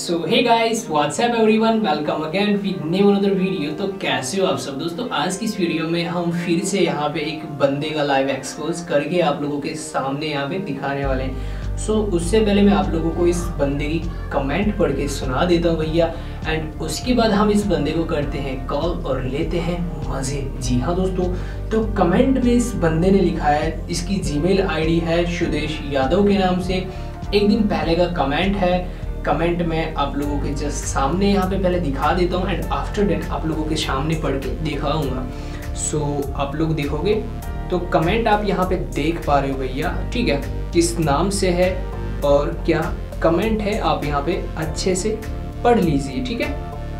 So hey guys, what's up everyone, welcome again with new another video. तो कैसे हो आप सब दोस्तों। आज की इस वीडियो में हम फिर से यहाँ पे एक बंदे का लाइव एक्सपोज करके आप लोगों के सामने यहाँ पे दिखाने वाले हैं। सो उससे पहले मैं आप लोगों को इस बंदे की कमेंट पढ़ के सुना देता हूँ भैया, एंड उसके बाद हम इस बंदे को करते हैं कॉल और लेते हैं मज़े। जी हाँ दोस्तों, तो कमेंट में इस बंदे ने लिखा है, इसकी जीमेल आईडी है सुदेश यादव के नाम से। एक दिन पहले का कमेंट है। कमेंट में आप लोगों के जस्ट सामने यहाँ पे पहले दिखा देता हूँ एंड आफ्टर डेट आप लोगों के सामने पढ़ के दिखाऊंगा। सो आप लोग देखोगे तो कमेंट आप यहाँ पे देख पा रहे हो भैया, ठीक है, किस नाम से है और क्या कमेंट है आप यहाँ पे अच्छे से पढ़ लीजिए, ठीक है।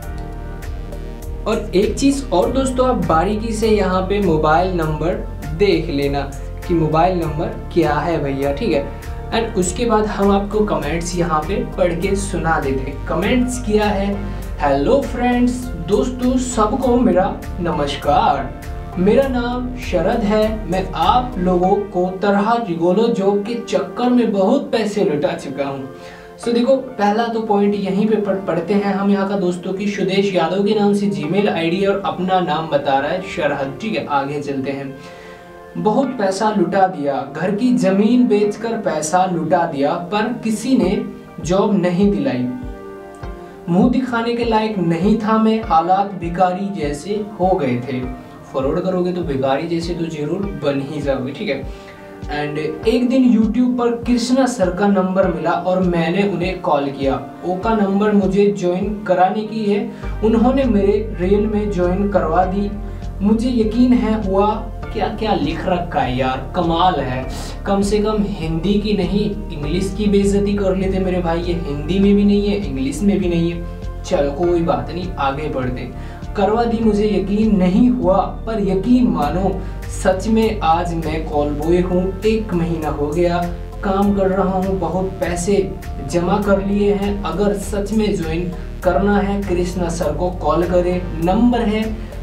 और एक चीज़ और दोस्तों, आप बारीकी से यहाँ पे मोबाइल नंबर देख लेना कि मोबाइल नंबर क्या है भैया, ठीक है। एंड उसके बाद हम आपको कमेंट्स यहाँ पे पढ़ के सुना देते हैं। कमेंट्स किया है, हेलो फ्रेंड्स, दोस्तों सबको मेरा नमस्कार। मेरा नाम शरद है। मैं आप लोगों को तरह जिगोलो जॉब के चक्कर में बहुत पैसे लुटा चुका हूँ। सो देखो, पहला तो पॉइंट यहीं पे पढ़ते हैं हम यहाँ का दोस्तों की सुदेश यादव के नाम से जीमेल आईडी और अपना नाम बता रहा है शरद, ठीक है। आगे चलते हैं। बहुत पैसा लुटा दिया, घर की जमीन बेचकर पैसा लुटा दिया, पर किसी ने जॉब नहीं दिलाई। मुंह दिखाने के लायक नहीं था मैं, हालात भिखारी जैसे हो गए थे। फॉरवर्ड करोगे तो भिखारी जैसे तो जरूर बन ही जाओगे, ठीक है। एंड एक दिन YouTube पर कृष्णा सर का नंबर मिला और मैंने उन्हें कॉल किया। ओका नंबर मुझे ज्वाइन कराने की है। उन्होंने मेरे रेल में ज्वाइन करवा दी। मुझे यकीन है हुआ। क्या क्या लिख रखा है यार, कमाल है। कम से कम हिंदी की नहीं इंग्लिश की बेइज्जती कर लेते मेरे भाई। ये हिंदी में भी नहीं है, इंग्लिश में भी नहीं है। चलो कोई बात नहीं, आगे बढ़ते। करवा दी, मुझे यकीन नहीं हुआ, पर यकीन मानो सच में आज मैं कॉल बॉय हूँ। 1 महीना हो गया काम कर रहा हूँ, बहुत पैसे जमा कर लिए हैं। अगर सच में ज्वाइन करना है कृष्णा सर को कॉल करें। नंबर है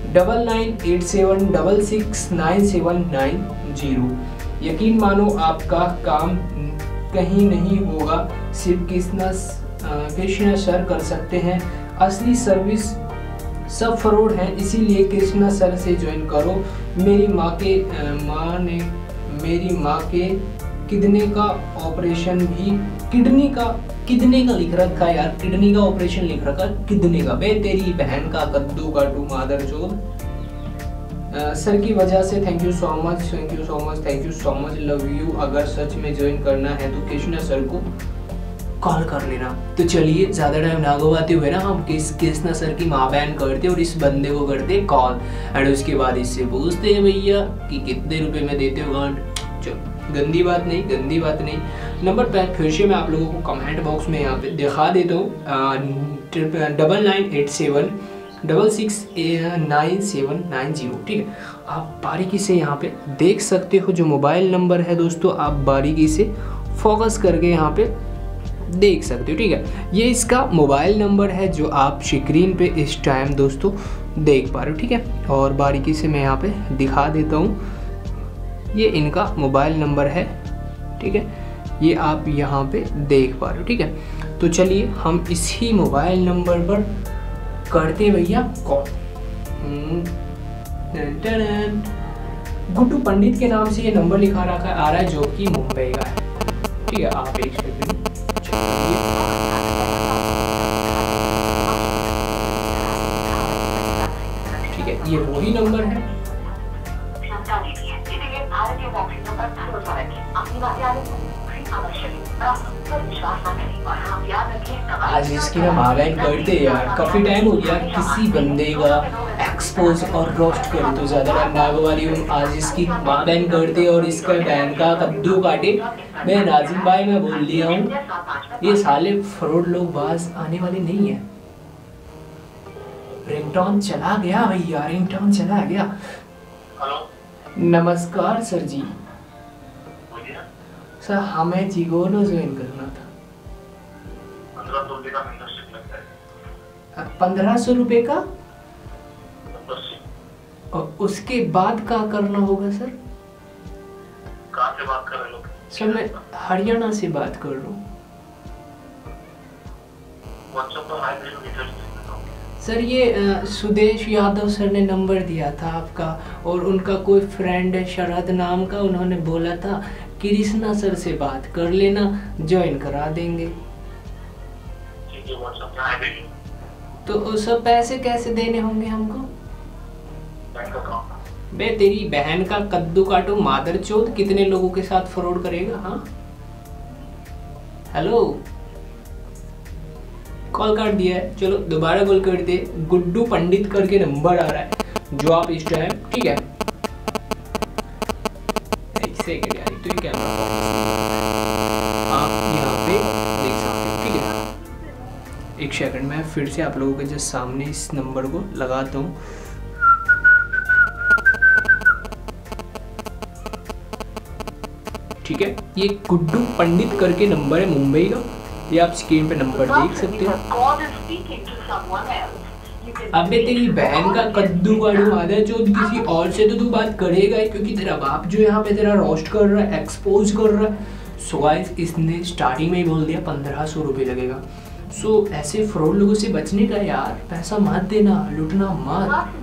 9987669790। यकीन मानो आपका काम कहीं नहीं होगा, सिर्फ कृष्णा सर कर सकते हैं। असली सर्विस सब फ्रॉड है, इसीलिए कृष्णा सर से ज्वाइन करो। मेरी माँ के किडनी का ऑपरेशन भी किडनी का लिख रखा है यार, किडनी का ऑपरेशन लिख रखा है, किडनी का। बे तेरी बहन का कद्दू काटू मादर चोद। सर की वजह से thank you so much, love you. अगर सच में ज्वाइन करना है तो कृष्णा सर को कॉल कर लेना। तो चलिए ज्यादा टाइम ना गवाते हुए ना हम कृष्णा सर की माँ बहन करते और इस बंदे को करते कॉल, एंड उसके बाद इससे पूछते हैं भैया कि कितने रुपए में देते हो गांड। चलो गंदी बात नहीं। नंबर पैक फिर से मैं आप लोगों को कमेंट बॉक्स में यहाँ पे दिखा देता हूँ। 9987669790, ठीक है। आप बारीकी से यहाँ पे देख सकते हो जो मोबाइल नंबर है दोस्तों, आप बारीकी से फोकस करके यहाँ पे देख सकते हो, ठीक है। ये इसका मोबाइल नंबर है जो आप स्क्रीन पे इस टाइम दोस्तों देख पा रहे हो, ठीक है। और बारीकी से मैं यहाँ पे दिखा देता हूँ, ये इनका मोबाइल नंबर है, ठीक है। ये आप यहाँ पे देख पा रहे हो, ठीक है। तो चलिए हम इसी मोबाइल नंबर पर करते भैया कॉल। गुड्डू पंडित के नाम से ये नंबर लिखा रखा आ रहा है, जो कि मुंबई का है, ठीक है। आप एक सेकंड, ठीक है, ये वही नंबर है। आज इसकी ना मालाइन करते यार, काफी टाइम हो गया किसी बंदे का एक्सपोज और रोस्ट करे, तो ज्यादा टाइम ना वाली हूँ। आज इसकी मालाइन करते और इसका बहन का कद्दू काटे। मैं नाजिम भाई मैं बोल दिया हूँ, ये साले फ्रॉड लोग बाज आने वाले नहीं है। रिंगटोन चला गया भैया, रिंगटोन चला गया। नमस्कार सर जी। सर हमें जिगोलो ज्वाइन करना था। 1500 रुपए का, और उसके बाद क्या करना होगा सर? कहाँ से बात कर रहे लोग? सर मैं हरियाणा से बात कर रहा हूँ। व्हाट्सएप पर हाई भेजो, डिटेल्स भेज देता हूँ। सर ये सुदेश यादव सर ने नंबर दिया था आपका, और उनका कोई फ्रेंड है शरद नाम का, उन्होंने बोला था कृष्णा सर से बात कर लेना, ज्वाइन करा देंगे। ठीक है, व्हाट्सएप पे हाई भेजो। तो सब पैसे कैसे देने होंगे हमको? Bank account. बे तेरी बहन का कद्दू काटो मादर चोद, कितने लोगों के साथ फ्रॉड करेगा? हाँ हेलो, कॉल काट दिया है, चलो दोबारा कॉल कर दे। गुड्डू पंडित करके नंबर आ रहा है जो आप इस टाइम, ठीक है एक सेकंड यार, तो ये कैमरा आप यहाँ पे देख सकते हो, ठीक है एक सेकंड मैं फिर से आप लोगों के जस्ट सामने इस नंबर को लगाता हूँ। ठीक है, ये गुड्डू पंडित करके नंबर है मुंबई का, ये आप स्क्रीन पे नंबर देख सकते हो। अबे तेरी बहन का कद्दू काटू मादर चोद, किसी और से तो तू बात करेगा ही, क्योंकि तेरा बाप जो यहाँ पे तेरा रोस्ट कर रहा है, एक्सपोज कर रहा है। सो गाइस, इसने स्टार्टिंग में ही बोल दिया 1500 रुपये लगेगा। सो ऐसे फ्रॉड लोगों से बचने का यार, पैसा मत देना, लूटना मत।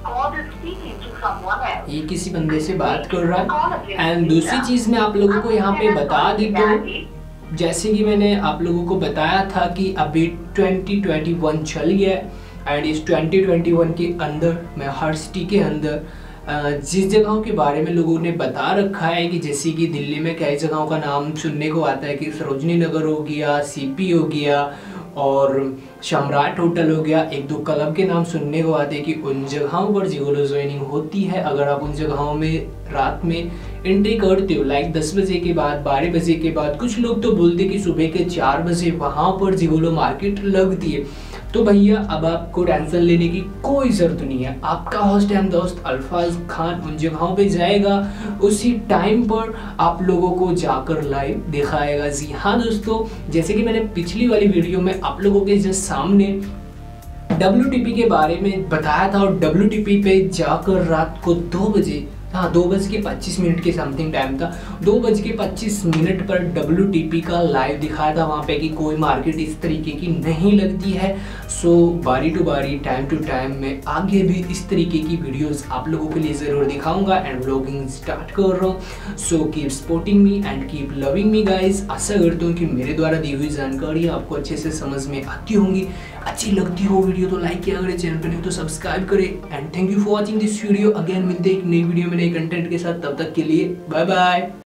ये किसी बंदे से बात कर रहा है। एंड दूसरी चीज मैं आप लोगों को यहाँ पे बता देता हूँ, जैसे कि मैंने आप लोगों को बताया था कि अभी 2021 चल गया है, एंड इस 2021 के अंदर मैं हर सिटी के अंदर जिस जगहों के बारे में लोगों ने बता रखा है, कि जैसे कि दिल्ली में कई जगहों का नाम सुनने को आता है कि सरोजनी नगर हो गया, सीपी हो गया और सम्राट होटल हो गया, एक दो क्लब के नाम सुनने को आते हैं कि उन जगहों पर जिगोलो ज्वाइनिंग होती है। अगर आप उन जगहों में रात में एंट्री करते हो, लाइक 10 बजे के बाद, 12 बजे के बाद, कुछ लोग तो बोलते कि सुबह के 4 बजे वहाँ पर जिगोलो मार्केट लगती है, तो भैया अब आपको टेंशन लेने की कोई ज़रूरत नहीं है। आपका होस्ट एंड दोस्त अल्फाज खान उन जगहों पे जाएगा, उसी टाइम पर आप लोगों को जाकर लाइव दिखाएगा। जी हाँ दोस्तों, जैसे कि मैंने पिछली वाली वीडियो में आप लोगों के जस्ट सामने WTP के बारे में बताया था, और WTP पे जाकर रात को 2 बजे, हाँ 2:25 के समथिंग टाइम था, 2:25 पर WTP का लाइव दिखाया था वहाँ पे कि कोई मार्केट इस तरीके की नहीं लगती है। सो बारी टू बारी, टाइम टू टाइम मैं आगे भी इस तरीके की वीडियोस आप लोगों के लिए ज़रूर दिखाऊंगा एंड व्लॉगिंग स्टार्ट कर रहा हूँ। So keep supporting me and keep loving me guys. आशा करता हूँ कि मेरे द्वारा दी हुई जानकारी आपको अच्छे से समझ में आती होंगी। अच्छी लगती हो वीडियो तो लाइक किया करें, चैनल पर नहीं तो सब्सक्राइब करें, and thank you for watching this video. Again मिलते हैं एक नई वीडियो में नए कंटेंट के साथ, तब तक के लिए बाय बाय।